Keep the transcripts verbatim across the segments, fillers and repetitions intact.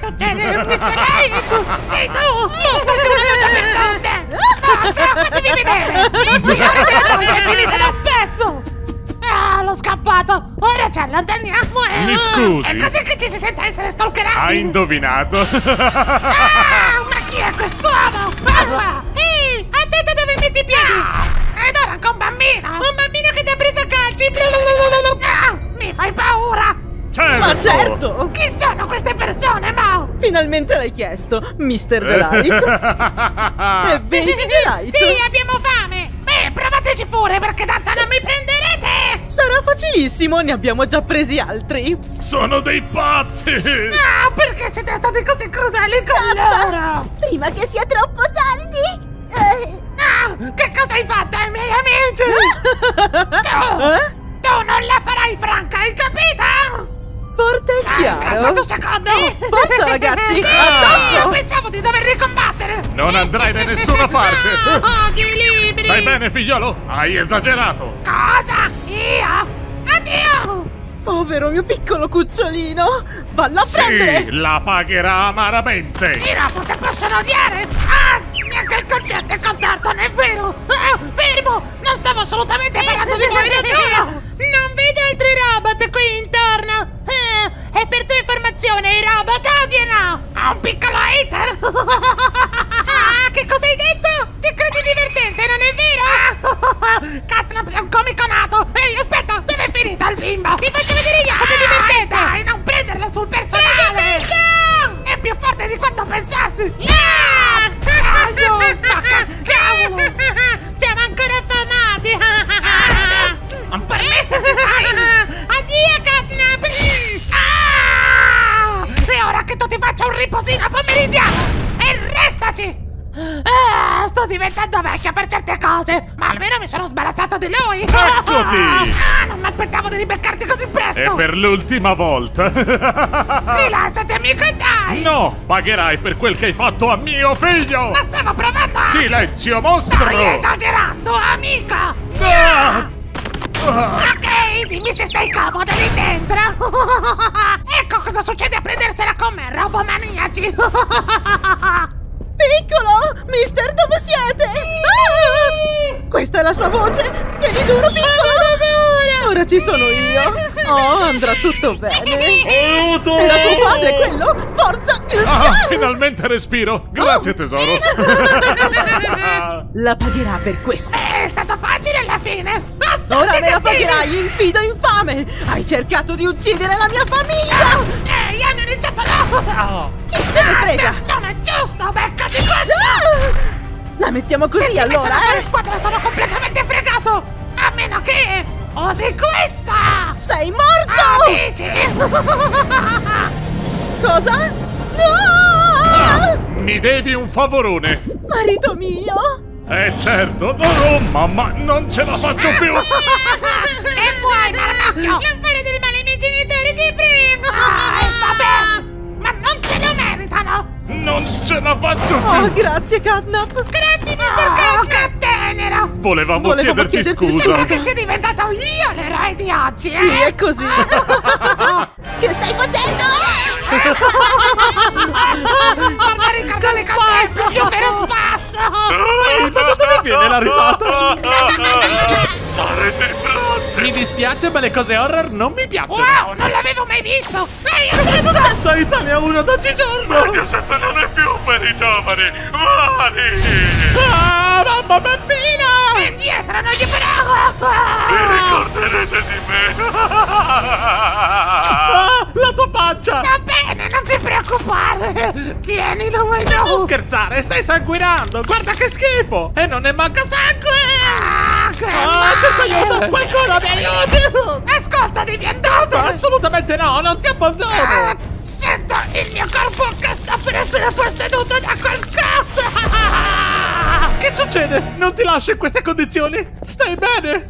succede? mister Hyde! Sei tu! Tu fatti una lotta per tutte! Forza, fatemi vedere! Mi è finita da un pezzo! Ah, l'ho scappato! Ora ci allontaniamo e... Mi scusi? È così che ci si sente essere stalkerati? Hai indovinato? Ah, ma chi è quest'uomo? Ah, ehi, attenta dove metti i piedi! Ed ora anche un bambino! Un bambino che ti ha preso a calci! Ah, mi fai paura! Certo. Ma certo! Chi sono queste persone, Mo? Finalmente l'hai chiesto, mister Delight. E Baby Delight. Sì, abbiamo fame! Beh, provateci pure perché tanto non mi prenderete! Sarà facilissimo, ne abbiamo già presi altri. Sono dei pazzi! Ah, perché siete stati così crudeli con loro? Prima che sia troppo tardi. Eh, Ah, che cosa hai fatto ai miei amici? tu, Eh? tu non la farai franca, hai capito? Forte e Ah, chiaro. aspetta un secondo! Forza, ragazzi, No, addosso! io pensavo di dover ricombattere! Non andrai da nessuna parte! Oh, di libri! Stai bene, figliolo? Hai esagerato! Cosa? Io? Addio! Povero mio piccolo cucciolino. Vallo a prendere. Sì, la pagherà amaramente! I robot possono odiare? Ah, neanche il concetto è contatto, non è vero? Ah, fermo! Non stavo assolutamente parlando di voi, lo giuro! Non vedo altri robot qui intorno! Eh, e per tua informazione, i robot odiano! Ha un piccolo hater! Ah, che cosa hai detto? Ti credi divertente, non è vero? Catnap sei un comico nato! Ehi, aspetta, dove è finito il bimbo? Ti faccio vedere io cosa è divertente! Dai, non prenderla sul personale! È più forte di quanto pensassi! Yeah! Cavolo! Siamo ancora affamati! Non permettermi, sai! Addio, Catnap! Ah! E ora che tu ti faccia un riposino pomeridiano! E restaci! Ah, sto diventando vecchia per certe cose, ma almeno mi sono sbarazzato di lui! Eccoti! Ah, non mi aspettavo di ribeccarti così presto! E per l'ultima volta! Rilassati, amico, e dai! No! Pagherai per quel che hai fatto a mio figlio! Ma stavo provando a... Silenzio, mostro! Stai esagerando, amica! Ah! Ok, dimmi se stai comoda lì dentro! Ecco cosa succede a prendersela con me, robomaniaci! Piccolo! Mister, dove siete? Ah! Questa è la sua voce! Tieni duro, piccolo! Ora ci sono io! Oh, andrà tutto bene! Aiuto! Era tuo padre quello? Forza! Ah, finalmente respiro! Grazie, tesoro! La pagherà per questo! È stato facile alla fine! Ora me la pagherai, infido infame! Hai cercato di uccidere la mia famiglia! Ehi, hanno iniziato loro! Chi se ne frega? Non è giusto, beccati questo! Ah! La mettiamo così Se si allora, mettono a fare eh? squadra sono completamente fregato! A meno che usi questa! Sei morto! Ah, dici? Cosa? No! Ah, mi devi un favorone! Marito mio! Eh certo! Oh, mamma, non ce la faccio più! E poi, Marmacchio! Non fare del male ai miei genitori, ti prego! Ah, e vabbè! Ma non se lo meritano! Non ce la faccio Oh, più! grazie, Catnap! Grazie, mister Catnap! Oh, che tenero! Volevamo, Volevamo chiederti, chiederti scusa! Sembra che sia diventato io l'eroe di oggi, Sì, eh? è così! che stai facendo? Torna a ricordare con te, io per spasso! Ehi, da dove viene la risata? Sarete grossi! Mi dispiace, ma le cose horror non mi piacciono. Wow, non l'avevo mai visto! Ehi, È successo a Italia uno d'oggigiorno! Mediaset non è più per i giovani! Mari! Ah, mamma bambina! E dietro non gli farò! Vi ricorderete di me! Ah, la tua pancia! Sta bene, non ti preoccupare! Tienilo, vuoi Non tu! scherzare, stai sanguinando! Guarda che schifo! E non ne manca sangue! Ah, che Ah, cerco male! aiuto! Qualcuno mi aiuti! Ascolta, devi andare! Assolutamente no, non ti abbandono! Ah, sento il mio corpo che sta per essere posseduto da qualcosa! Che succede? Non ti lascio in queste condizioni? Stai bene?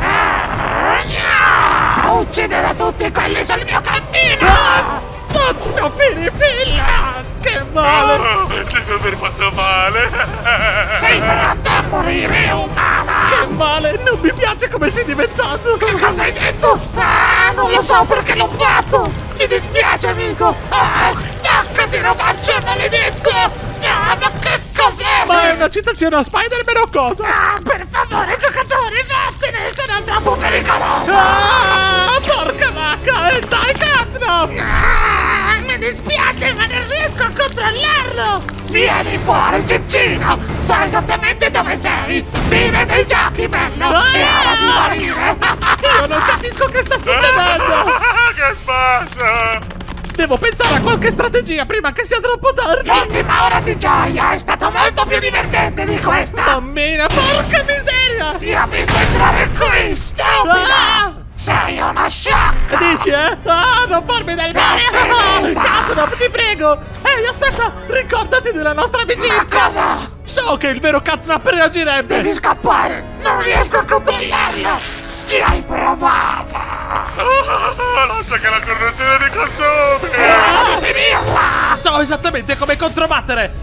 Ah, uccidere tutti quelli sul mio cammino! Ah, sotto piripilla! Che male! Oh, deve aver fatto male! Sei pronto a morire, umana! Che male! Non mi piace come sei diventato! Che cosa hai detto? Ah, non lo so perché l'ho fatto! Mi dispiace, amico! Ah, staccati! robaccio maledetto! Ah, ma che cos'è? Ma è una citazione a Spider-Man o cosa? Ah, per favore, giocatore, vattene, sono troppo pericoloso! Ah, porca vacca! E dai, Catnap! Ah, mi dispiace, ma non riesco a controllarlo! Vieni fuori, Ciccino! So esattamente dove sei! Fine dei giochi, bello! Ah! È ora di morire! Io non capisco che sta succedendo! Che spazio! Devo pensare a qualche strategia prima che sia troppo tardi! L'ultima ora di gioia è stata molto più divertente di questa! Mammina, porca miseria! Ti ho visto entrare qui, stupido! Ah! Sei una sciocca! Dici, eh? Ah, non farmi del male! Catnap, ti prego! Ehi, aspetta! Ricordati della nostra Ma amicizia! cosa? So che il vero Catnap reagirebbe! Devi scappare! Non riesco a controllarlo! Ci hai provato! Oh, lascia che la corruzione di consumi! Ah, finirla! So esattamente come controbattere!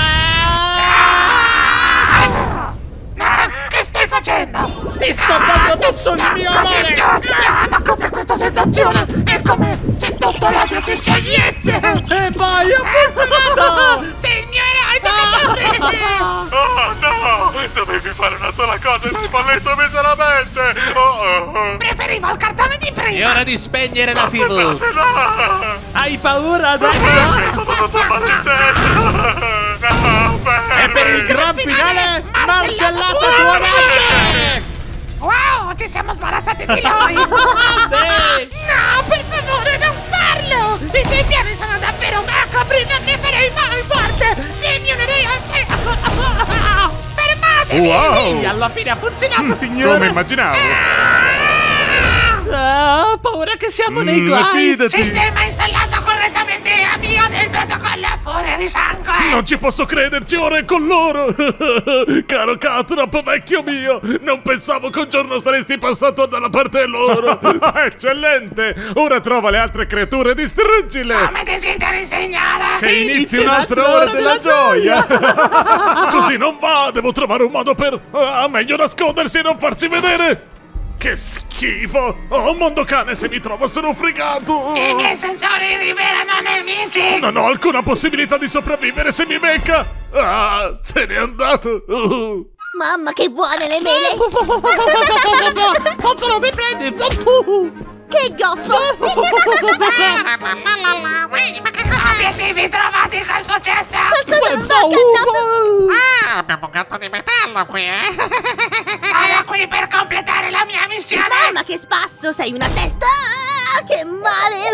Ah, che stai facendo? Ti sto dando tutto il mio amore! Ah, ma cos'è questa sensazione? È come se tutto l'odio si sciogliesse! E poi ha funzionato! Sei il mio eroe, giocatore! Oh no! Dovevi fare una sola cosa e l'hai fallito miseramente! Oh, oh, oh. Preferivo il cartone di prima! È ora di spegnere la tivù! Aspettate, no! Hai paura adesso? È stato tutto mal di testa! No, fermi! E per il gran finale, martellato tuonante! Wow, ci siamo sbarazzati di noi! Sì! No, per favore, non farlo! I tuoi piani sono davvero macabri, non ne farei mai parte! Il mio eroe... Fermatevi! Wow! Sì, alla fine ha funzionato, signore! Come immaginavo! Ah, ho paura che siamo nei Mm, guai! fidati! Sistema installato correttamente, avvio del protocollo a furia di sangue! Non ci posso crederci, ora è con loro! Caro Catnap, vecchio mio, non pensavo che un giorno saresti passato dalla parte loro! Eccellente! Ora trova le altre creature e distruggile! Come desideri insegnare? Che inizi un'altra ora della gioia! Così non va, devo trovare un modo per... Ah, meglio nascondersi e non farsi vedere! Che schifo! Oh, mondo cane, se mi trovo sono fregato! I miei sensori rivelano nemici! Non ho alcuna possibilità di sopravvivere se mi becca! Ah, se n'è andato! Uh. Mamma, che buone le mele! Quanto non mi prendi? Che goffo! Ma che cosa? Obiettivi trovati, che è successo? Qualcosa non va, Catnap! Ah, abbiamo un gatto di metallo qui, eh? Sono qui per completare la mia missione! Mamma, che spasso! Sei una testa! Ah, che male!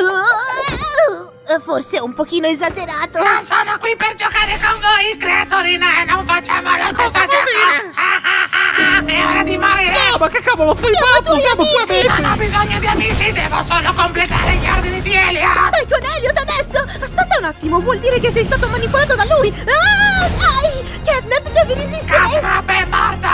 Uh, Forse un pochino esagerato! Non sono qui per giocare con voi, creaturine! Non facciamo lo stesso gioco! Ah, ah, ah, è ora di morire! No, ma che cavolo, fai fatto? Siamo tuoi amici! Non ho bisogno di amici, devo solo completare gli ordini di Elliot! Stai con Elliot adesso! Aspetta un attimo, vuol dire che sei stato manipolato da lui! Ah, dai! Catnap, devi resistere! Catnap è morto!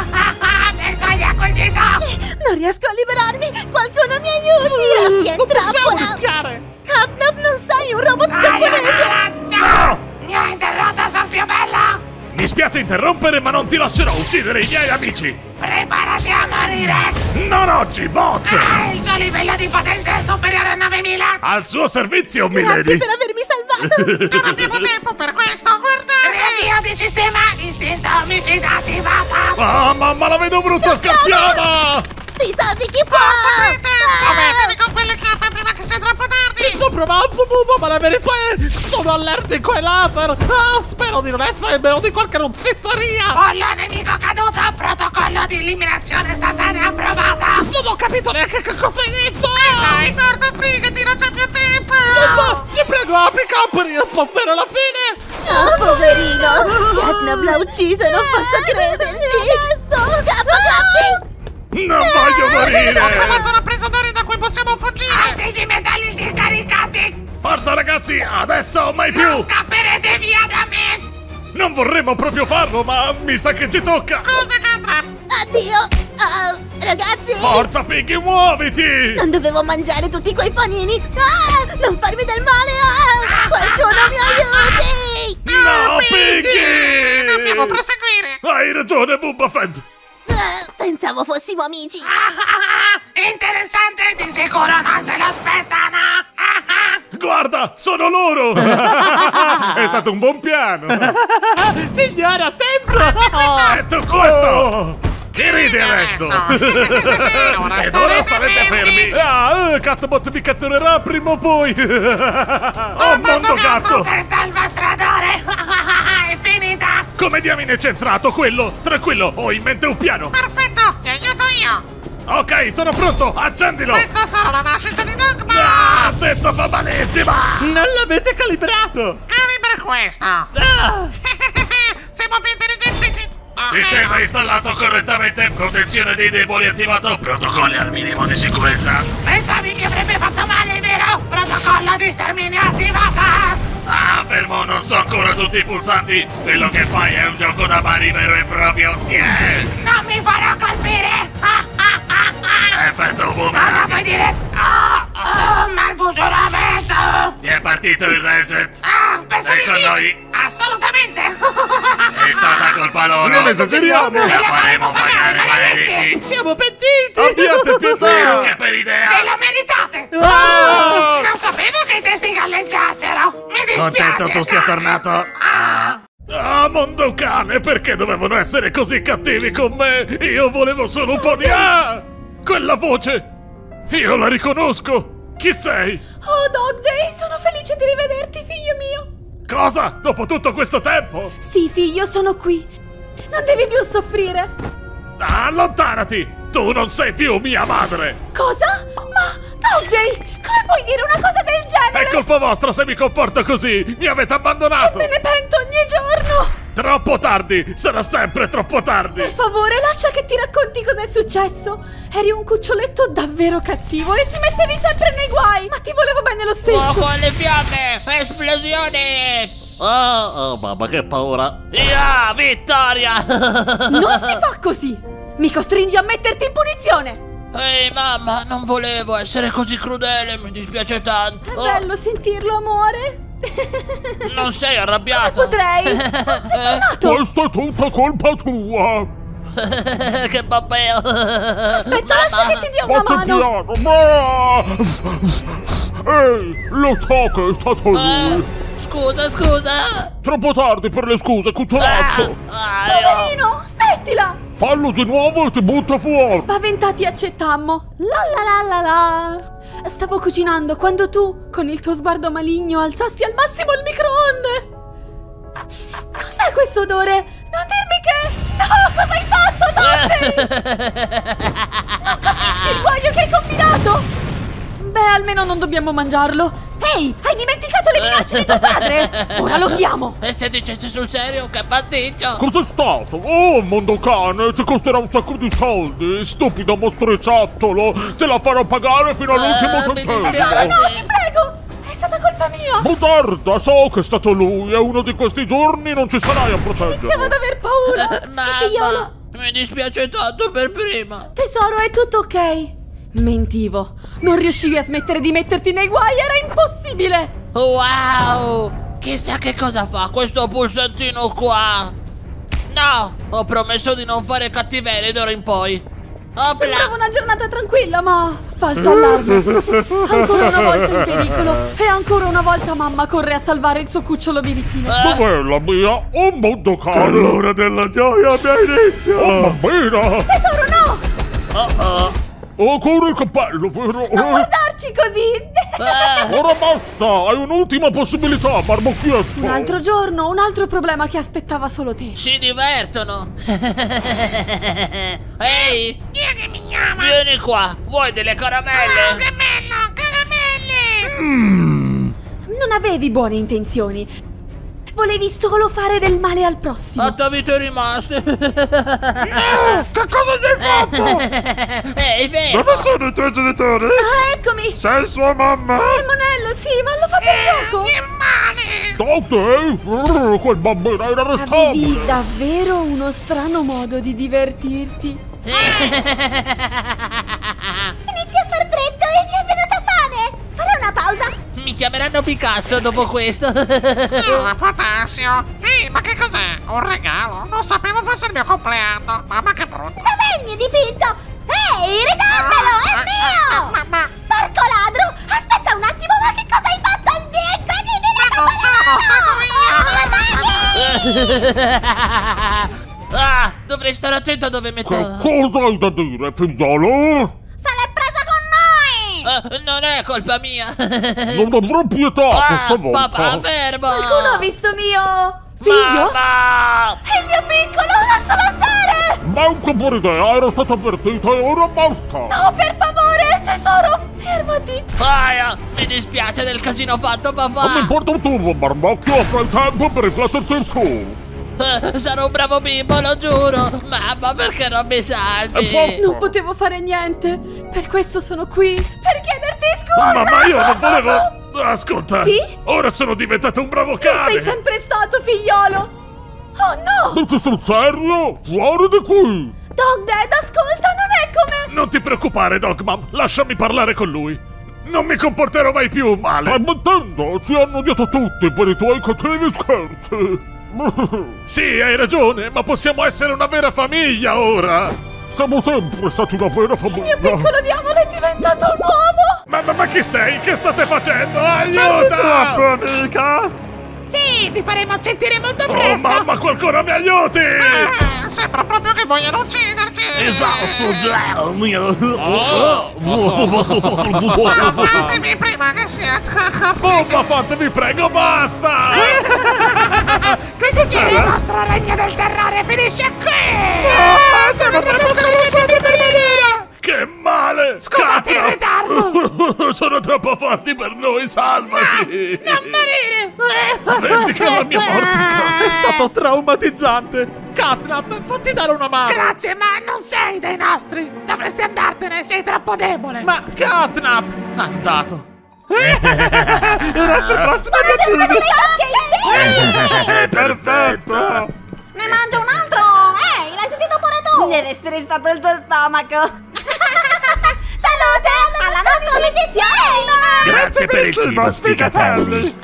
Bersaglio acquisito! Non riesco a liberarmi! Qualcuno mi aiuti! Raffia in Non possiamo trappola! rischiare! Catnap, non sei un robot Dai, giapponese! no! Mi ha interrotto, sono più bello! Mi spiace interrompere, ma non ti lascerò uccidere i miei amici! Preparati a morire! Non oggi, bot! Ah, il suo livello di potenza è superiore a novemila! Al suo servizio, Grazie milady! per avermi salvato! Non abbiamo tempo per questo, guardate! Riavvio di sistema, istinto omicida attivato! Ah, mamma, la vedo brutta scappiata! Si salvi chi può! Muovetevi con quelle chiappe prima che sia troppo tardi! Sto provando, Bubo, ma la verità è... Sono allergico ai laser! Ah, spero di non essere meno di qualche rozzetteria! Pollo nemico caduto, protocollo di eliminazione istantanea approvata! Non ho capito neanche che cosa hai detto! Dai, forza, sbrigati, non c'è più tempo! Scusa, ti prego, apri campi, io sto per la fine! Oh, poverino! Catnap l'ha ucciso, non posso crederci! Adesso! Capo, Capi! Non voglio morire! Ho trovato una presa d'aria da cui possiamo fuggire! Antichi metallici caricati! Forza, ragazzi, adesso o mai Non più! scapperete via da me! Non vorremmo proprio farlo, ma mi sa che ci tocca! Scusa, Catnap! Addio! Ah, ragazzi! Forza, Piggy, muoviti! Non dovevo mangiare tutti quei panini! Ah! Non farmi del male! Ah! Qualcuno mi aiuti! No, Piggy! Dobbiamo proseguire! Hai ragione, Bubba Fett! Ah, pensavo fossimo amici! Ah, ah, ah, interessante, di sicuro non se l'aspettano! Ah, ah. Guarda, sono loro! È stato un buon piano! Signore, attento! E tu questo! Chi ridi adesso? Ora Ed ora starete fermi! Ah, eh, Catbot vi catturerà prima o poi! Oh, mondo gatto! Senta il vostro odore! È finita! Come diamine c'è entrato quello? Tranquillo, ho in mente un piano! Perfetto, ti aiuto io! Ok, sono pronto, accendilo! Questa sarà la nascita di Dogma! Ah, detto fa malissima! Non l'avete calibrato! Calibra questo! Ah! Siamo più intelligenti! Sistema installato correttamente, protezione dei deboli attivato, protocolli al minimo di sicurezza. Pensavi che avrebbe fatto male, vero? Protocollo di sterminio attivata! Ah, fermo, non so ancora tutti i pulsanti. Quello che fai è un gioco da mani vero e proprio. Yeah. Non mi farò colpire! Ah, ah, ah, ah. Effetto Cosa boomerang. vuoi dire? Oh, oh, malfunzionamento! Mi è partito il reset. Ah, penso Sei di con sì! noi? Assolutamente! È stata colpa loro. Non esageriamo! La faremo pagare, maledetti. Siamo pentiti! Abbiate pietà! Che per idea. Ve lo meritate! Ah! Non sapevo che i testi galleggiassero! Mi dispiace! Contento tu sia tornato. Ah, Ah, mondo cane, perché dovevano essere così cattivi con me? Io volevo solo un po' di... Ah! Quella voce! Io la riconosco! Chi sei? Oh, Dog Day, sono felice di rivederti, figlio mio. Cosa? Dopo tutto questo tempo? Sì, figlio, sono qui. Non devi più soffrire. Ah, allontanati! Tu non sei più mia madre! Cosa? Ma, Dog Day, come puoi dire una cosa del genere? È colpa vostra se mi comporto così! Mi avete abbandonato! Me ne pento ogni giorno. Troppo tardi! Sarà sempre troppo tardi! Per favore, lascia che ti racconti cos'è successo. Eri un cuccioletto davvero cattivo e ti mettevi sempre nei guai, ma ti volevo bene lo stesso. Fuoco alle fiamme! Esplosione! Oh, oh, mamma, che paura! Yeah, vittoria! Non si fa così. Mi costringi a metterti in punizione. Ehi, mamma, non volevo essere così crudele, mi dispiace tanto. È bello sentirlo, amore. Non sei arrabbiato? Potrei. È tornato. Questa è tutta colpa tua! Che babbeo! Aspetta, lascia che ti dia una Faccio mano. piano! Ma... Ehi, lo so che è stato lui! Eh, scusa, scusa! Troppo tardi per le scuse, cucciolazzo! Ah, io- Poverino, smettila. Fallo di nuovo e ti butta fuori! Spaventati accettammo. La la la la la. Stavo cucinando quando tu, con il tuo sguardo maligno, alzasti al massimo il microonde. Cos'è questo odore? Non dirmi che... No, cosa hai fatto, Dante? Non capisci il guaio che hai combinato? Beh, almeno non dobbiamo mangiarlo. Ehi, hai dimenticato le minacce di tuo padre? Ora lo chiamo. E se dicessi sul serio, che pasticcio! Cos'è stato? Oh, mondo cane, ci costerà un sacco di soldi! Stupido mostriciattolo! Te la farò pagare fino all'ultimo Eh, mi centesimo! dispiace. No, ti prego. È stata colpa mia. Butarda, so che è stato lui e uno di questi giorni non ci sarai a proteggerlo! Iniziamo ad aver paura. Eh, Sì, figliolo. Mamma, mi dispiace tanto per prima. Tesoro, è tutto ok. Mentivo. Non riuscivi a smettere di metterti nei guai, era impossibile. Wow! Chissà che cosa fa questo pulsantino qua. No, ho promesso di non fare cattiverie d'ora in poi. Sembrava Opla! una giornata tranquilla, ma... Falso allarme. Ancora una volta in pericolo. E ancora una volta mamma corre a salvare il suo cucciolo birichino. Eh, Dov'è la mia? Oh, mondo cane! L'ora della gioia abbia inizio. Oh, bambina! Tesoro, no! oh oh. Ho ancora il cappello, vero? Non guardarci così. Eh, Ora basta! Hai un'ultima possibilità, barbocchietto! Un altro giorno, un altro problema che aspettava solo te. si divertono. Ehi, Io che mi chiama! vieni qua. Vuoi delle Oh, caramelle? che bello! Caramelle! Non avevi buone intenzioni. Volevi solo fare del male al prossimo. Quante vite rimaste? Che cosa gli hai fatto? Ehi, vedi? Dove sono i tuoi genitori? Ah, eccomi. Sei sua mamma? È Monello, sì, ma lo fa per gioco. Che male! Dove? Brr, quel bambino era Avevi arrestabile! davvero uno strano modo di divertirti. Inizia a far freddo e mi è venuta fame! Farò una pausa! Mi chiameranno Picasso dopo questo. Oh, potassio! Ehi, ma che cos'è? Un regalo? Non sapevo fosse il mio compleanno! Mamma che brutto! Dov'è il mio dipinto? Ehi, ridammelo, è Ah, mio! Ma, ma, Porco ladro! Aspetta un attimo, ma che cosa hai fatto al Ah, dovrei stare attento a dove metto... Cosa hai da dire, figliolo? Se l'è presa con noi! Ah, non è colpa mia. Non avrò pietà Ah, questa volta. papà, fermo. Qualcuno ha visto mio figlio? Mamma! È il mio piccolo, lascialo andare! Manco per idea, era stata avvertita e ora basta. No, per favore, tesoro, fermati! Aia, mi dispiace del casino fatto, papà. Non mi importa un tubo, Marmocchio, avrai tempo per rifletterti su. Eh, sarò un bravo bimbo, lo giuro. Mamma, perché non mi salvi? E poi- Non potevo fare niente, per questo sono qui, per chiederti scusa! Ma, ma io non volevo... Ascolta. Sì? Ora sono diventato un bravo Lo cane. sei sempre stato, figliolo! Oh no! Dici sul serio? Fuori di qui. Dog Dad, ascolta, non è come... Non ti preoccupare, Dogmam. Lasciami parlare con lui. Non mi comporterò mai più male. Stai mentendo? Ci hanno odiato tutti per i tuoi cattivi scherzi. Sì, hai ragione, ma possiamo essere una vera famiglia ora. Siamo sempre stati una vera famiglia. Il mio piccolo diavolo è diventato un uomo! Ma, ma, ma chi sei? Che state facendo? Aiuta! amica! Sì, ti faremo sentire molto Oh presto. mamma, qualcuno mi aiuti! Ah, sembra proprio che vogliono ucciderci. Esatto, Salvatemi prima che sia... Bomba, fatemi prego, basta! Quindi c'è il nostro regno del terrore, finisce qui! Ah, siamo troppo sconosciuti per venire! Che male! Scusate il ritardo! Sono troppo forti per noi, salvati! Non morire! Vendica la mia morte! È stato traumatizzante! Catnap, fatti dare una mano! Grazie, ma non sei dei nostri! Dovresti andartene, sei troppo debole! Ma Catnap! Andato! Perfetto! Ne mangio un altro! Ehi, l'hai sentito pure tu? Deve essere stato il tuo stomaco! Salute! Alla nostra amicizia! Grazie per il cibo, sfigatelli.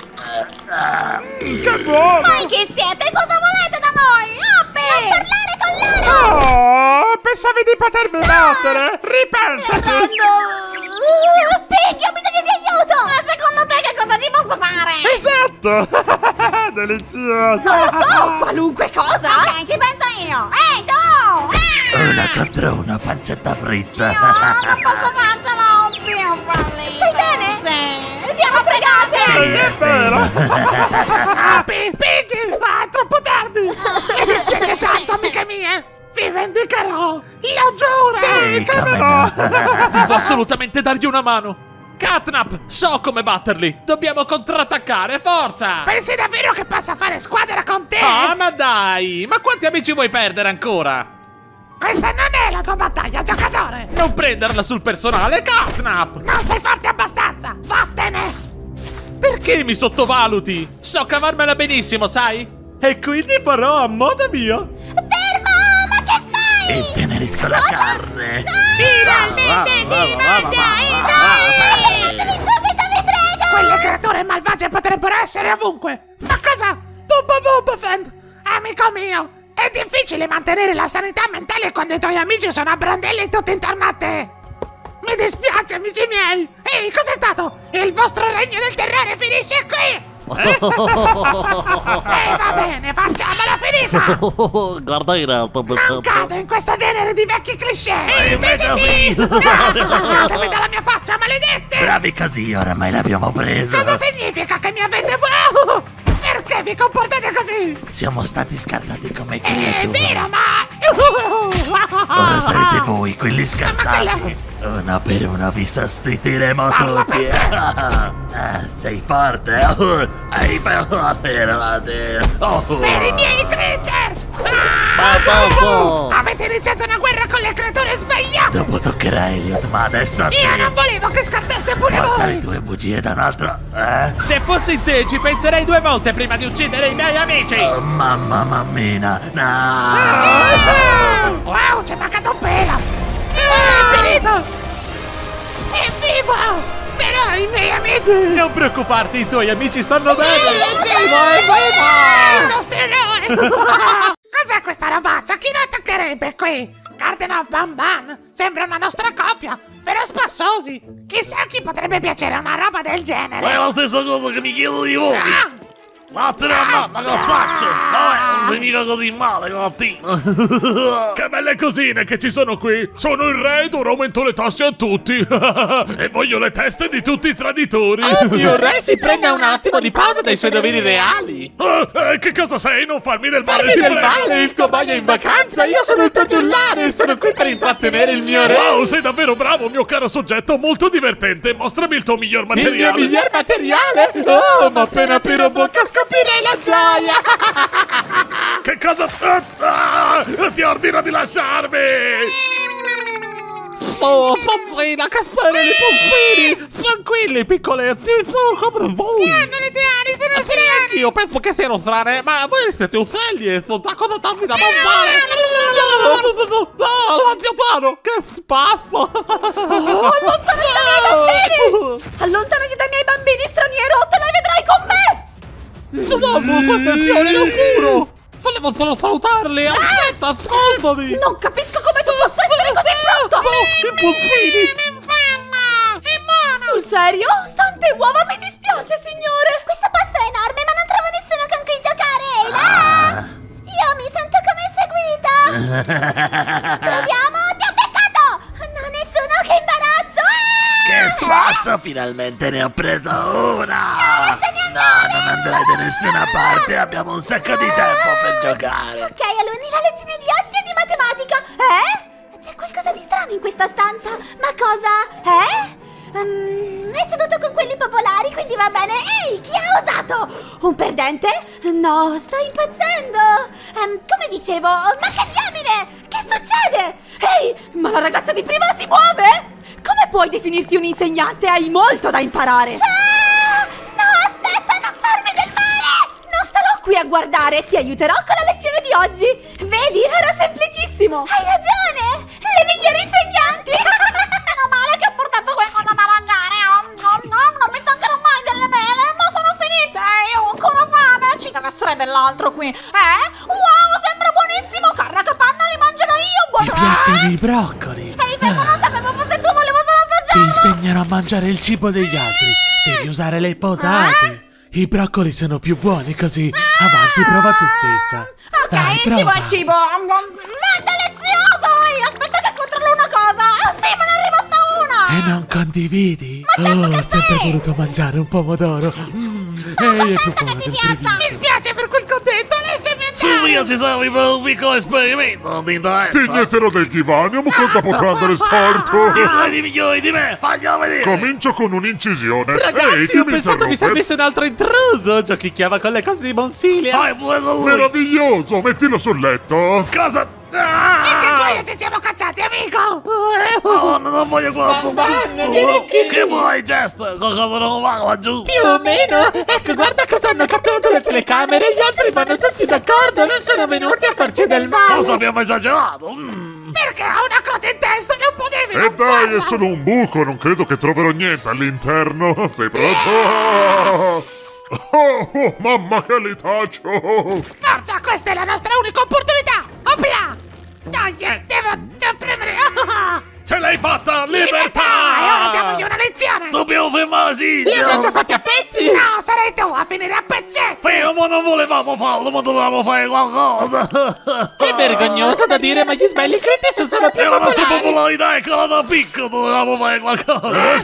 Che buono! Voi chi siete? Cosa volete da noi? Appi! Non parlare con loro! Oh, pensavi di potermi battere? Ripensaci! Piggy, ho bisogno di aiuto! Ma secondo te che cosa ci posso fare? Esatto! Delizioso! Non lo so, qualunque cosa! Ok, ci penso io! Ehi, tu! Una contro una pancetta fritta. No, non posso farcelo! Più farli! Stai bene? Sì! Siamo fregate! Sì, è vero. Api, Piggy, ma è troppo tardi! Mi dispiace tanto, amiche mie! Vi vendicherò! Lo giuro! Sì, come no. Devo assolutamente dargli una mano! Catnap, so come batterli! Dobbiamo contrattaccare, forza! Pensi davvero che possa fare squadra con te? Ah, ma dai! Ma quanti amici vuoi perdere ancora? Questa non è la tua battaglia, giocatore! Non prenderla sul personale, Catnap! Non sei forte abbastanza! Vattene! Perché mi sottovaluti? So cavarmela benissimo, sai? E quindi farò a modo mio! Fermo! Ma che fai? Intenerisco la carne. Finalmente si mangia i Fermatevi subito, vi prego! Quelle creature malvagie potrebbero essere ovunque! Ma cosa? Bubba Bubba Fend! Amico mio! È difficile mantenere la sanità mentale quando i tuoi amici sono a brandelli tutti intorno a te! Mi dispiace, amici miei! Ehi, cos'è stato? Il vostro regno del terrore finisce qui! Eh, va bene, facciamola finita! Guarda in alto, Non cado in questo genere di vecchi cliché! Eh, Invece sì! invece No, sì. sbagliatevi dalla mia faccia, maledette! Bravi così, oramai l'abbiamo preso. Cosa significa che mi avete... Wow! Perché vi comportate così? Siamo stati scartati come È creature. vero, ma... Ora sarete voi quelli Ma scartati. quella- Una per una vi sostituiremo Parla tutti. Ah, sei forte. Oh, hai fermate. Oh. Per i miei critters! Ma dopo. Avete iniziato una guerra con le creature sbagliate! Dopo toccherà Elliot, ma adesso a te. Io non volevo che scattasse pure Porta le voi! tue bugie da un altro. Eh? Se fossi in te ci penserei due volte prima di uccidere i miei amici! Oh, mamma mammina. No. Ah! Wow, c'è mancato un pelo! È finito! È vivo! Però i miei amici... Non preoccuparti, i tuoi amici stanno bene! Il nostro eroe! Cos'è questa robaccia? Chi lo attaccherebbe qui? Garden of Bamban! Sembra una nostra coppia! Però spassosi! Chissà chi potrebbe piacere una roba del genere! È la stessa cosa che mi chiedo di voi. Ah! Vattene a mamma, che lo faccio? Vabbè, non sei mica così male, gattino. Che belle cosine che ci sono qui. Sono il re ed ora aumento le tasse a tutti. E voglio le teste di tutti i traditori. Oh, mio re si prenda un attimo di pausa dai suoi doveri reali. Ah, eh, che cosa sei? Non farmi del male, Farmi ti del prego. male, il tuo bagno è in vacanza. Io sono il tuo giullare e sono qui per intrattenere il mio re. Wow, sei davvero bravo, mio caro soggetto, molto divertente. Mostrami il tuo miglior Il mio materiale. miglior materiale? Oh, ma appena aprirò bocca scoprirei la gioia. Che cosa... Ah, ah, ti ordino di lasciarmi! Oh, Pozzina, che sono i puffini! Tranquilli, piccoletti, sono come voi! Che hanno le tue ali, sono Sì, strane! anch'io penso che siano strane, ma voi siete uccelli e sono da cosa darvi da Eh, mangiare! no, no, no, No, no, l'anziano, che spaffo! Oh, allontanati dai miei bambini! Allontanati dai miei bambini, straniero! Te la vedrai con me! No, protezione, lo giuro! Volevo solo salutarli! Aspetta, scusami! Non capisco come tu possa essere così brutto! I puffini! Mamma! È buono! Sul serio? Sante uova, mi dispiace, signore! Questo posto è enorme, ma non trovo nessuno con cui giocare, Eila! Io mi sento come seguita! Proviamo, ti ho beccato! No, nessuno, che imbarazzo! Ah! Che spasso, finalmente ne ho preso una! No, non andrai da nessuna parte, abbiamo un sacco di tempo per giocare! Ok, alunni, la lezione di oggi è di matematica! Eh? C'è qualcosa di strano in questa stanza! Ma cosa? Eh? Um, è seduto con quelli popolari, quindi va bene! Ehi, chi ha osato? Un perdente? No, sto impazzendo! Um, come dicevo, ma che diamine! Che succede? Ehi, ma la ragazza di prima si muove? Come puoi definirti un insegnante? Hai molto da imparare! Ah! No, aspetta, non farmi del male! Non starò qui a guardare, ti aiuterò con la lezione di oggi! Vedi, era semplicissimo! Hai ragione! Le migliori insegnanti! Meno male che ho portato qualcosa da mangiare! Oh, no, no, non mi stancherò mai delle mele, ma sono finite! Io ho ancora fame! Ci deve essere dell'altro qui! Eh? Wow, sembra buonissimo! Carra capanna, li mangerò io! Buon... Ti piacciono i broccoli? Ehi, fermo, non sapevo fosse tu, volevo solo Ti assaggiare! insegnerò a mangiare il cibo degli altri. Devi usare le posate. I broccoli sono più buoni così. Avanti, prova tu stessa. Ok, Dai, il cibo prova. è cibo! Ma è delizioso! Ehi, aspetta che controllo una cosa! Ah, sì, me ne è rimasta una! E non condividi? Ma certo Oh, che ho sempre sì! voluto mangiare un pomodoro. Mm, ehi, è più buono del previsto. Mi spiace per quel contento, lasciami andare! Su via ci serve per un piccolo esperimento, non ti interessa? Tignetelo del divano, ma cosa potrà andare storto? Ti credi migliori di me? Faglielo vedere! Comincio con un'incisione. Ehi, Ragazzi, chi ho mi pensato mi interrompe? servisse un altro intruso. Giochicchiava con le cose di Monsilia. Fai pure con lui! Meraviglioso, mettilo sul letto. Cosa? Che Ah! quello ci siamo cacciati, amico! Oh, non voglio guardare! Mamma, vieni qui. Che vuoi, Jester? Qualcosa non va qua giù? Più o meno. Ecco, guarda cosa hanno catturato le telecamere. Gli altri vanno tutti d'accordo. Non sono venuti a farci del male. Cosa abbiamo esagerato? Mm. Perché ha una croce in testa, non potevi E non dai, farla! è solo un buco, non credo che troverò niente all'interno. Sei pronto? Oh, oh, mamma che litaccio! Forza, questa è la nostra unica opportunità! Oppia! Dai, devo, devo premere! Ah! Ce l'hai fatta, E ora libertà! diamogli una lezione! Dobbiamo fermare Li abbiamo già Silvio! fatti a pezzi? No, sarai tu a finire a pezzetti! Fermo, non volevamo farlo, ma dovevamo fare qualcosa! È vergognoso da dire, ma gli sbelli critici sono più E la nostra popolari. popolarità è quella da picco, dovevamo fare qualcosa!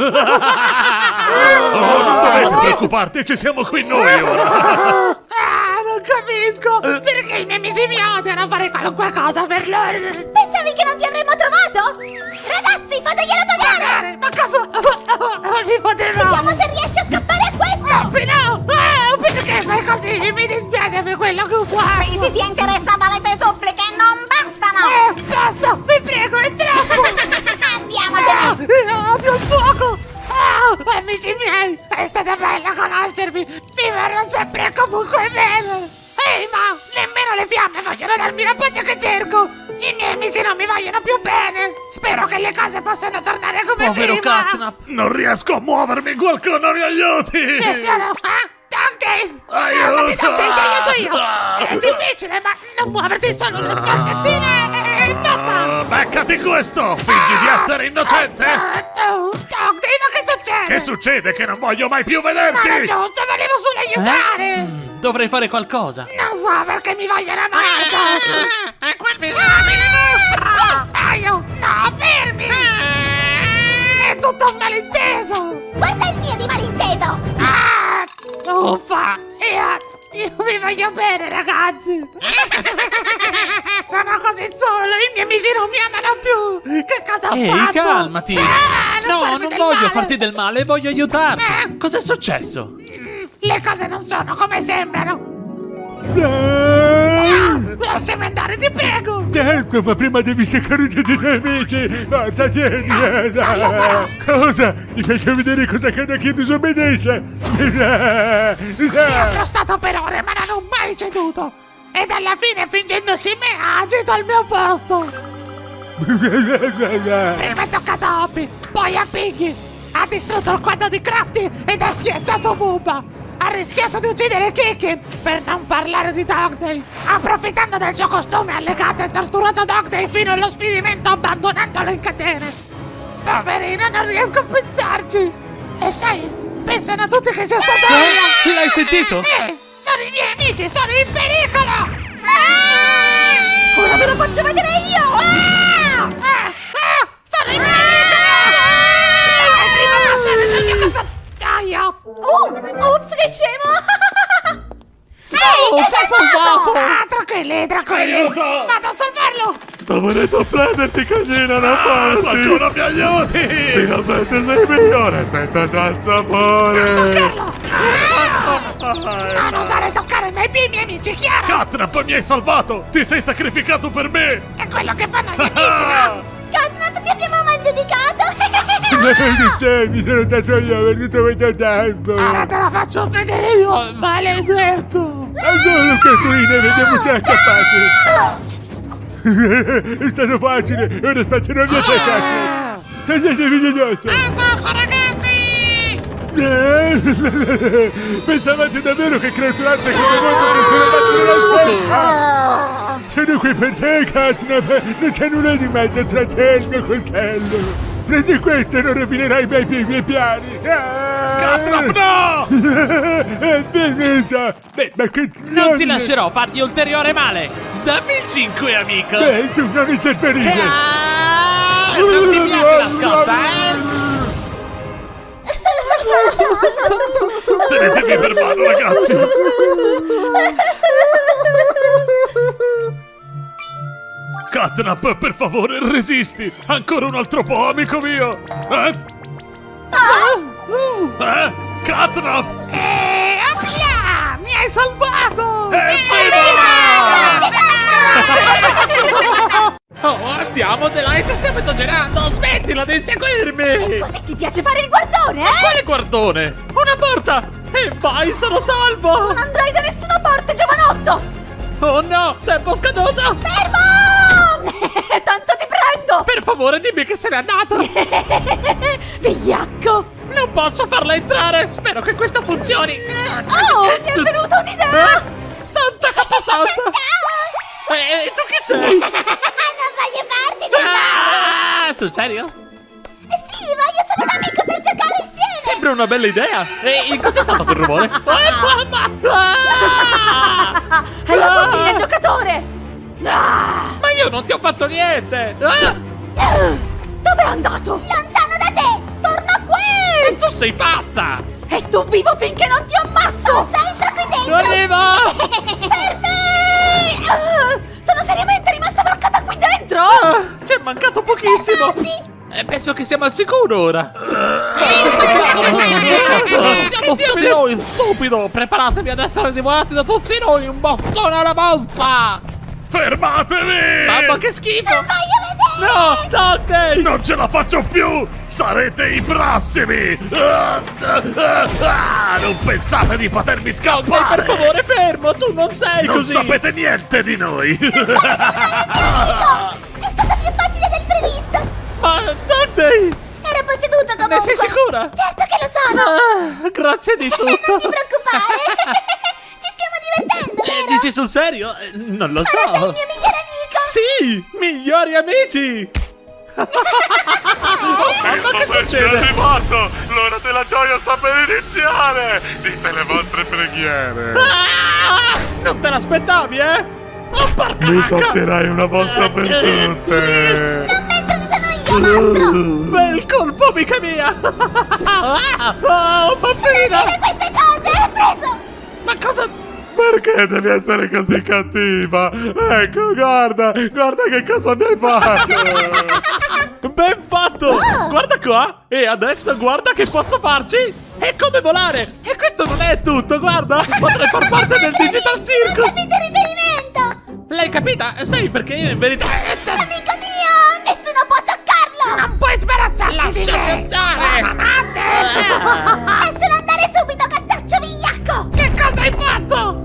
Oh, non dovete preoccuparti, ci siamo qui noi ora! Ah, non capisco! Perché i miei amici mi odiano a fare qualunque cosa per loro! Pensavi che non ti avremmo trovato? Ragazzi, fategliela pagare! Magari, ma cosa? Non mi potevo! Vediamo se riesci a scappare a questo! No! Ah, perché fai così? Mi dispiace per quello che fai! Si sia interessata alle tue suppliche, non bastano! Eh, basta! Vi prego, è troppo! Andiamocene! Ah, odio il fuoco! Ah, amici miei, è stata bella conoscervi! Vi verrò sempre e comunque bene! Ehi, ma nemmeno le fiamme vogliono darmi la pace che cerco! I miei amici non mi vogliono più bene! Spero che le cose possano tornare come Povero prima! Catnap. Non riesco a muovermi, qualcuno mi aiuti! Ci sono! Ah? Dogday! Aiuto! Calmati, Dogday, ti aiuto io! È difficile, ma non muoverti solo una sferzettina e tocca! Ah, beccati questo! Fingi di essere innocente! Ah, oh, Dogday, ma che succede? che succede? Che non voglio mai più vederti! Non è giusto, volevo solo aiutare! Eh? Mm, dovrei fare qualcosa. Non so perché mi vogliono morto! Ah, quel Ah, mi dimostro! Aio! No, fermi! È tutto un malinteso! Guarda il mio di malinteso! Ah! Uffa! Io, io vi voglio bene, ragazzi! Sono così solo, i miei amici non mi amano più! Che cosa ho Ehi, fatto? calmati! Ah, non No, farmi non del voglio male. farti del male, voglio aiutarti! Eh? Cos'è successo? Le cose non sono come sembrano! Ah! Lasciami andare, ti prego! Certo, ma prima devi cercare tutti i tuoi amici! Forza, tieni! eh, non lo farò. Cosa? Ti faccio vedere cosa accade a chi disobbedisce! Sono stato per ore, ma non ho mai ceduto! Ed alla fine, fingendosi me, ha agito al mio posto! Prima è toccato a Hoppy, poi a Piggy! Ha distrutto il quadro di Crafty ed ha schiacciato Bubba! Ha rischiato di uccidere Kiki, per non parlare di Dogday! Approfittando del suo costume, ha legato e torturato Dogday fino allo sfinimento, abbandonandolo in catene! Poverino, non riesco a pensarci! E sai, pensano tutti che sia stato io! Eh? L'hai sentito? Eh, sono i miei amici, sono in pericolo! Ah! Ora ve lo faccio vedere io! Ah! Ah, ah, sono in pericolo! Ah, prima passare sul mio caffettaio! Uh, ups, che scemo! Ehi, Oh, che sei sei salvato? Ah, tranquilli, tranquilli! Aiuto! Vado a salvarlo! Sto venendo a prenderti, casino, non Ah, farti! qualcuno mi aiuti! Finalmente sei migliore, senza già il sapore! Toccarlo! Ah, non usare toccare mai più i miei amici, chiaro? Catnap, mi hai salvato! Ti sei sacrificato per me! È quello che fanno gli amici, no? Catnap, ti abbiamo malgiudicato! Ma che mi sono dato io per tutto questo tempo! Ora te la faccio vedere io, maledetto! Allora, cartoline, vediamo se è capace! È stato facile, ora spazierò via sei cacche! Tagliatevi di dosso! Addosso, ragazzi! Pensavate davvero che creaturate come voi dovessero battere la senza? Sono qui per te, Catnap! Non c'è nulla di mezzo tra te e il mio coltello! Prendi questo e non rovinerai mai più i miei piani! Catnap, no! È finita! Beh, ma che... Non ti lascerò farti ulteriore male! Dammi il cinque, amico! Beh, tu non interferire! Ah, non ti piace la scossa, eh? Tenetevi per mano, ragazzi! Catnap, per favore, resisti! Ancora un altro po', amico mio! Eh? Eh? Catnap! E Apia! Mi hai salvato! Evviva! Oh, andiamo, Delight, stiamo esagerando! Smettila di inseguirmi! Così ti piace fare il guardone, eh? Quale guardone? Una porta! E vai, sono salvo! Non andrai da nessuna parte, giovanotto! Oh no, tempo scaduto! Fermo! Tanto ti prendo! Per favore, dimmi che se n'è andato! Vigliacco! Non posso farla entrare! Spero che questo funzioni! Oh, mi è venuta un'idea! Eh? Santa capasalsa! Ciao! E tu chi sei? Non voglio farti del Ah, sul serio? male! Sì, voglio solo un amico per giocare insieme! Sembra una bella idea! E cos'è stato quel rumore? Oh, mamma! Ah! È la tua fine, giocatore! Ah! Ma io non ti ho fatto niente! Ah! Dove è andato? Lontano da te! Torna qui! E tu sei pazza! E tu vivo finché non ti ammazzo! Forza, entra qui dentro! Arrivo! Fermi! Ah, sono seriamente rimasta bloccata qui dentro! Ah, ci è mancato pochissimo! E penso che siamo al sicuro ora! Siamo tutti noi, stupido! Preparatevi ad essere divorati da tutti noi, un bottone alla volta! Fermatevi! Mamma che schifo! Voglio vedere! No, Dogday! Non ce la faccio più! Sarete i prossimi! Ah, ah, ah, ah, non pensate di potermi Dogday, scappare! per favore, fermo! Tu non sei Non così! sapete niente di noi! È stata più facile del previsto! Ma, Dogday! Era posseduto comunque! Ne sei sicura? Certo che lo sono! Ah, grazie di tutto! Non ti preoccupare! Ci stiamo divertendo, Eh, vero? dici sul serio? Eh, non lo Ora sei il so! mio migliore amico! Sì! Migliori amici! Il momento è arrivato! L'ora della gioia sta per iniziare! Dite le vostre preghiere! Ah, non te l'aspettavi, eh? Oh, porca Mi vacca! sazierai una volta per tutte! Non mentre sono io, mostro! Bel colpo, amica mia! Oh, bambina! Dire queste cose, hai preso! Ma cosa... Perché devi essere così cattiva? Ecco, guarda! Guarda che cosa mi hai fatto! Ben fatto! Oh. Guarda qua! E adesso guarda che posso farci! È come volare! E questo non è tutto, guarda! Potrei far parte del Digital Non Circus! capite il riferimento! L'hai capita? Sì, perché io in verità... Amico mio, nessuno può toccarlo! Non puoi sbarazzarti di Lasciami me! andare! Buonanotte! Lascialo andare subito, gattaccio vigliacco! Che cosa hai fatto?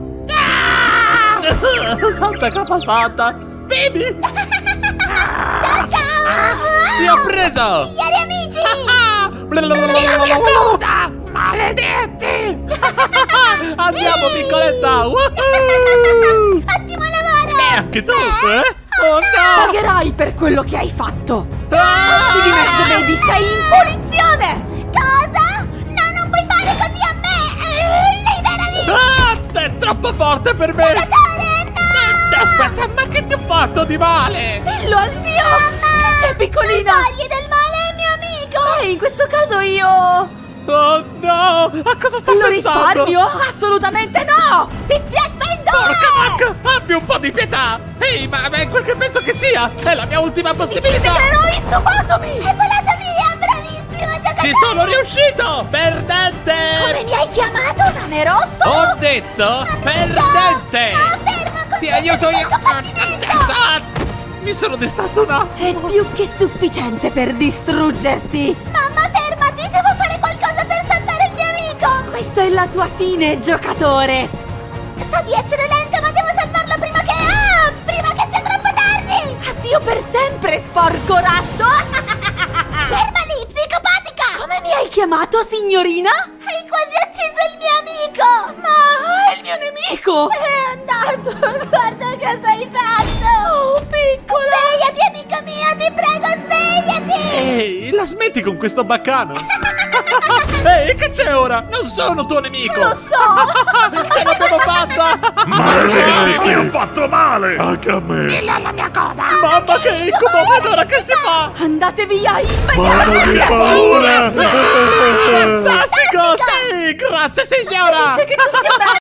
Santa cosa santa! Baby! Ciao ciao! Ti ho preso! Migliori amici! Nuda! Maledetti! Andiamo, piccoletta! Woohoo! Ottimo lavoro! E anche tu, eh? Oh no! Pagherai per quello che hai fatto! Ah! Di mezzo, baby, sei in punizione! Cosa? No, non puoi fare così a me! Eh, Liberami! Ah, è troppo forte per me! Giocatore, no! Aspetta, ma che ti ho fatto di male? Dillo al mio! C'è piccolina! Fagli del male è mio amico! E in questo caso io... Oh no! A cosa sta Lo pensando? risparmio? Assolutamente no! Ti spiazzendo! Porca vacca! Abbi un po' di pietà! Ehi, ma, ma è quel che penso che sia! È la mia ultima possibilità! Però insupatomi! È volata via! Bravissimo giocatore! Ci sono riuscito! Perdente! Come mi hai chiamato, nanerotto? Ho detto perdente! No, fermo così! Ti aiuto io! Combattimento! Ah, mi sono distratto un attimo! È più che sufficiente per distruggerti! Mamma, fermati! Devo fare qualcosa per salvare il mio amico! Questa è la tua fine, giocatore! So di essere lenta, ma devo salvarlo prima che... Ah! Prima che sia troppo tardi! Addio per sempre, sporco ratto! Ferma lì, psicopatica! Come mi hai chiamato, signorina? Hai quasi ucciso il mio amico! Ma è il mio nemico! È andato! Guarda cosa hai fatto! Oh, piccola! Svegliati, amica mia! Ti prego, svegliati! Ehi, la smetti con questo baccano? Ehi, che c'è ora? Non sono tuo nemico! Lo so! Ce l'abbiamo fatta! Maledetti, ti ho fatto male! Anche a me! Dillo alla mia coda! Mamma che incubo! Ed ora che si fa? Andate via Ma non immediatamente! di paura! Fantastico! Sì! Grazie signora! Dice che tu stia bene!